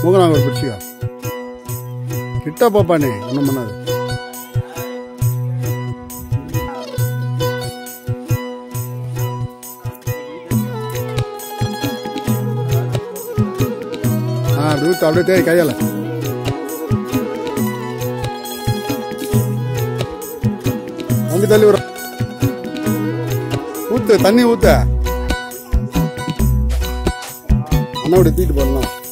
மூக்கனாங்க ஒரு பிடிச்சிக்கா கிட்ட பாப்பானே ஒன்றும் பண்ணாது. அப்படி ஊற்று அப்படியே தேவை கையால் வந்து தள்ளி விட ஊத்து தண்ணி ஊத்த அண்ணா அப்படி தூக்கிட்டு போடலாம்.